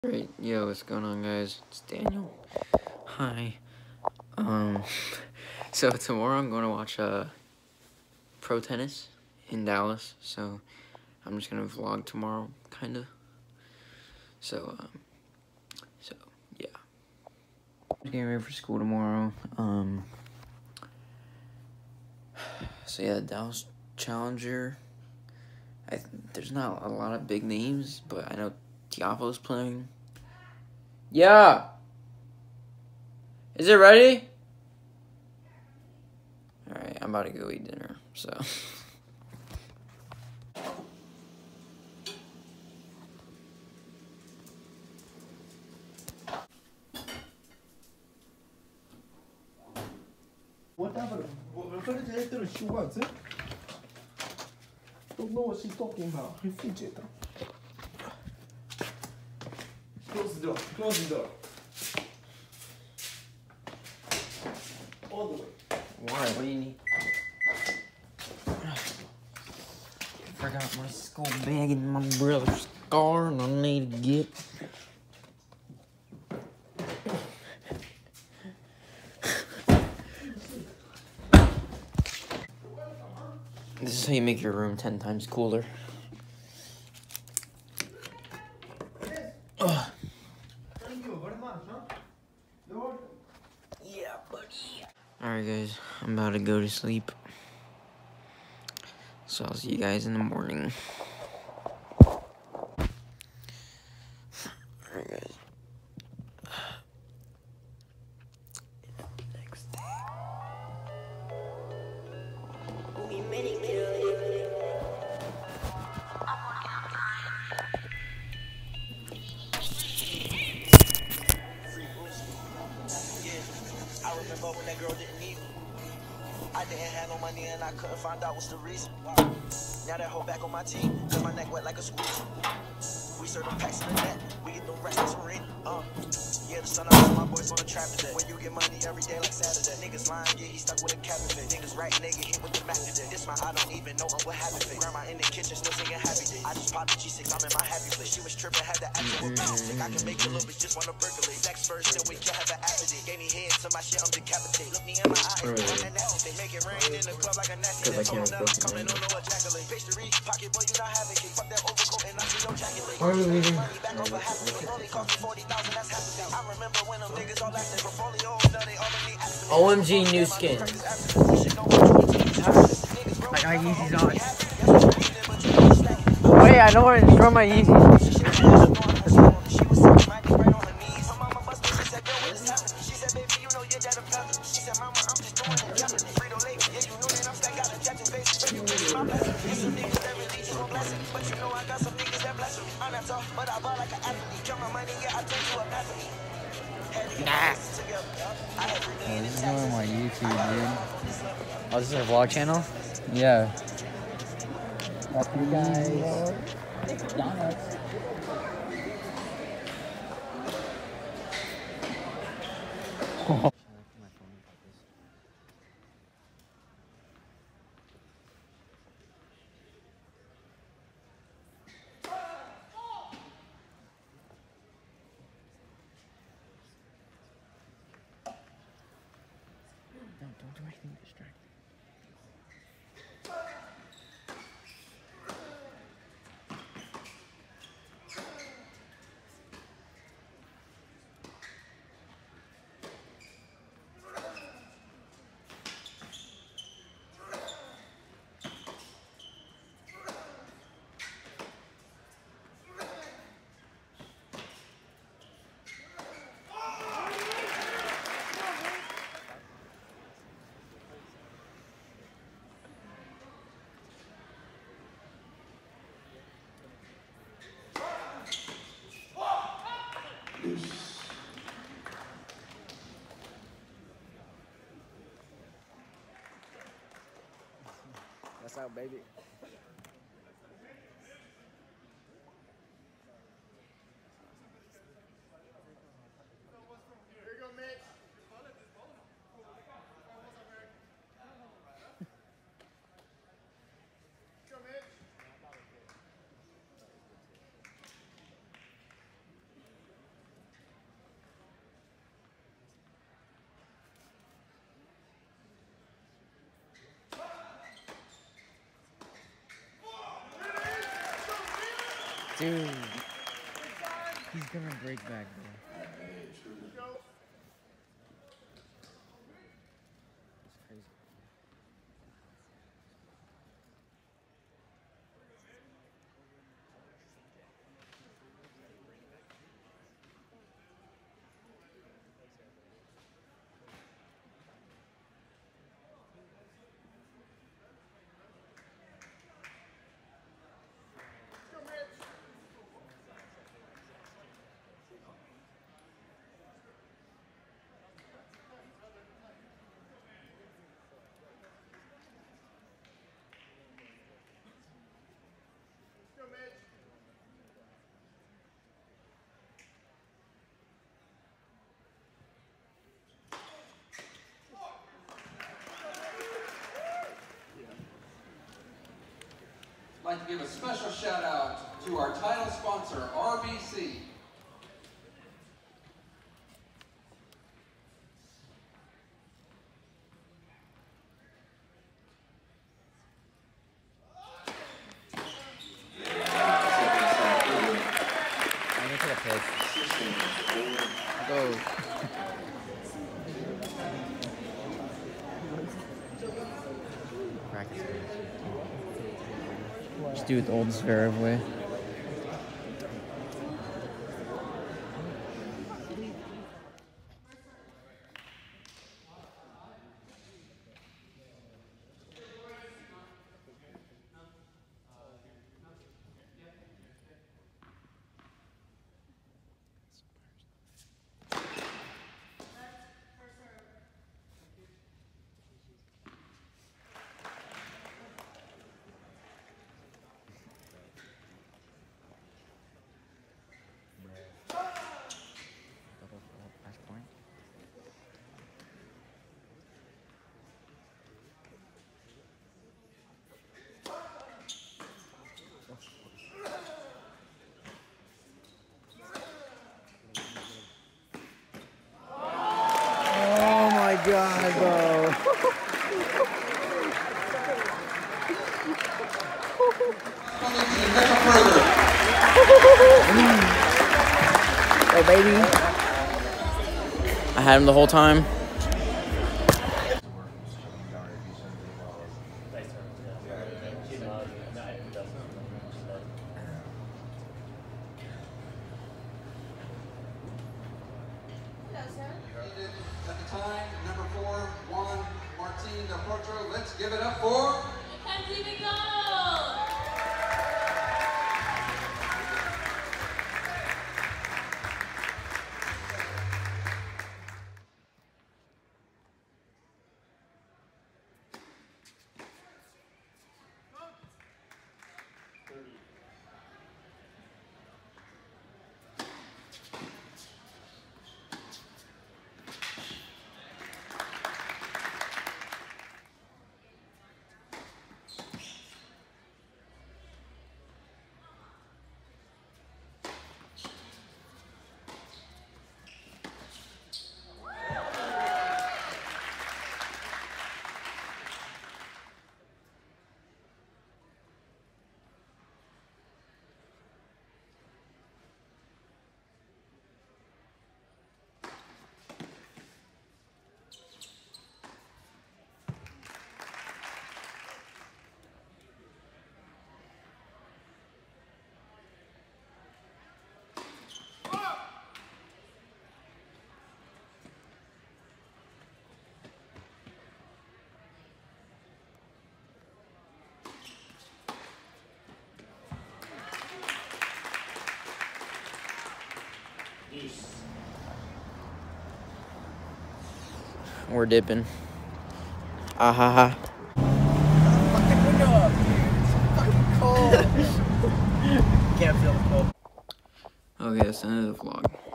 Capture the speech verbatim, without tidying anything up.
Great, yo, what's going on, guys? It's Daniel. Hi. Um, so tomorrow I'm going to watch uh pro tennis in Dallas. So I'm just gonna vlog tomorrow, kind of. So um, so yeah. I'm getting ready for school tomorrow. Um, so yeah, Dallas Challenger. I there's not a lot of big names, but I know Tiafoe's playing. Yeah. Is it ready? Alright, I'm about to go eat dinner, so. Whatever. Refer to it as she wants it. Don't know what she's talking about. Refrigerator. Close the door. Close the door. All the way. Why? What do you need? I forgot my school bag in my brother's car, and I need to get. This is how you make your room ten times cooler. Ugh. Yeah, buddy. Alright, guys, I'm about to go to sleep. So I'll see you guys in the morning. Alright, guys. Next day. I remember when that girl didn't need me. I didn't have no money and I couldn't find out what's the reason. Now that hoe back on my team, cause my neck wet like a squeeze. We serve them packs in the net, we get them racks in the arena. Uh, yeah, the sun out, my boys on the trap today. When you get money every day like Saturday. Niggas lying, yeah, he stuck with a captain. Niggas right, nigga hit with the Mac today. This my, I don't even know what happened. Grandma in the kitchen still singing happy day. I just popped the G six, I'm in my happy place. She was tripping, had the actual mm-hmm. I can make a little bitch just wanna percolate. Next verse, then we can have an accident. Gave me head to my shit, I'm decapitated. Look me in my eyes, I'm that nasty. They make it rain in the club like a nasty. They told them coming, don't know ejaculate. Pastry, pocket boy, you not having cake. Fuck that overcoat and I see no jaculate. Why are we leaving? Back over half of it, only cost me forty thousand, that's half a I remember when them niggas all acting portfolio, now they all in the accident. O M G new skin. I got Yeezys on. Wait, I don't want to throw my Yeezys. Nah. Oh, this is going on my YouTube, dude. Oh, this is our vlog channel? Yeah. Love you guys. Donuts. Oh. Don't, don't do anything distracting. That's out, baby. Dude. He's gonna break back, bro. It's crazy. I'd like to give a special shout out to our title sponsor, R B C. I'm gonna take a piss. Go. Practice. Just do it the old Zverev way. Double fault, match point. Oh my god, bro. Oh, baby. I had him the whole time. At the time, number four, Juan Martin Del Potro. Let's give it up for Mackenzie McDonald! We're dipping. Ah ha ha. Fucking window up, dude. It's fucking cold. Can't feel the cold. Okay, that's the end of the vlog.